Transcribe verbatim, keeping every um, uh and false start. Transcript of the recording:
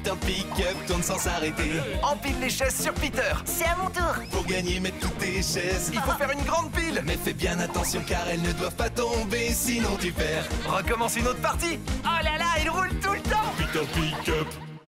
Peter Pick-up tourne sans s'arrêter. Empile les chaises sur Peter. C'est à mon tour. Pour gagner, mets toutes tes chaises. Il faut faire une grande pile. Mais fais bien attention car elles ne doivent pas tomber, sinon tu perds. Recommence une autre partie. Oh là là, il roule tout le temps. Peter Pick-up